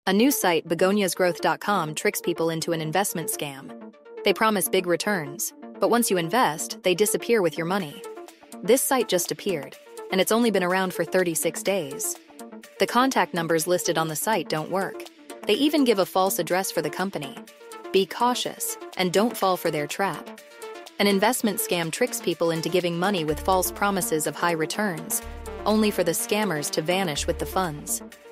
A new site, begoniasgrowth.com, tricks people into an investment scam. They promise big returns, but once you invest, they disappear with your money. This site just appeared, and it's only been around for 36 days. The contact numbers listed on the site don't work. They even give a false address for the company. Be cautious, and don't fall for their trap. An investment scam tricks people into giving money with false promises of high returns, only for the scammers to vanish with the funds.